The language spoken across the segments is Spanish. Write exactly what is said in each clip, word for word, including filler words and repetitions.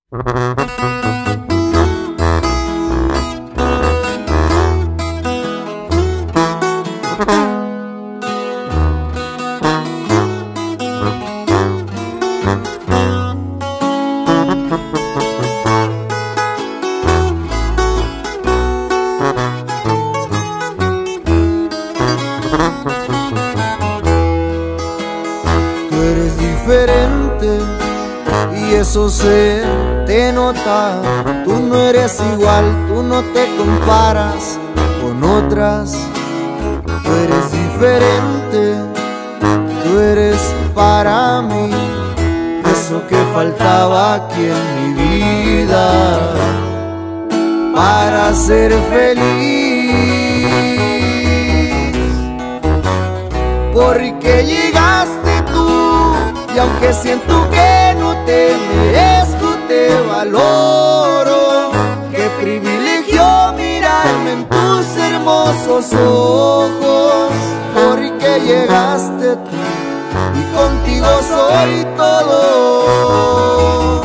Tú eres diferente y eso se te nota. Tú no eres igual, tú no te comparas con otras. Tú eres diferente, tú eres para mí eso que faltaba aquí en mi vida para ser feliz. Porque llegaste tú y aunque siento que no te merezco, te valoro. Qué privilegio mirarme en tus hermosos ojos. Porque llegaste tú y contigo soy todo.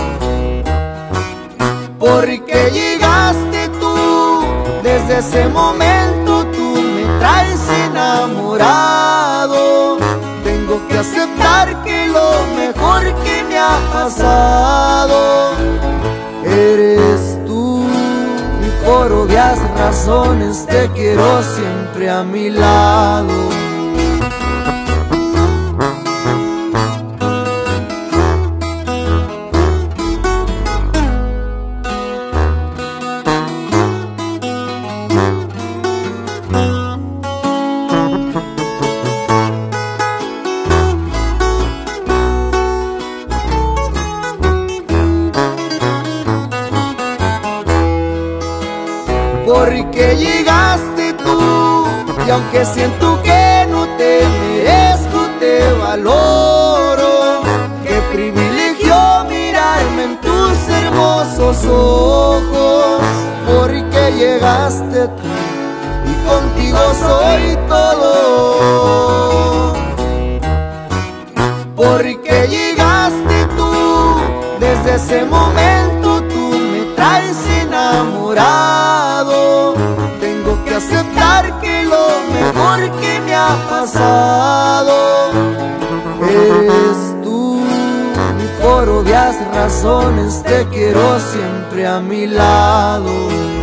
Porque llegaste tú, desde ese momento tú me traes enamorado. Tengo que aceptar que lo mejor que me ha pasado eres tú, y por obvias razones te quiero siempre a mi lado. Porque llegaste tú y aunque siento que no te merezco, te valoro. Qué privilegio mirarme en tus hermosos ojos. Porque llegaste tú y contigo soy todo. Porque llegaste tú, desde ese momento tú me traes enamorado. Tengo que aceptar que lo mejor que me ha pasado eres tú, y por obvias razones te quiero siempre a mi lado.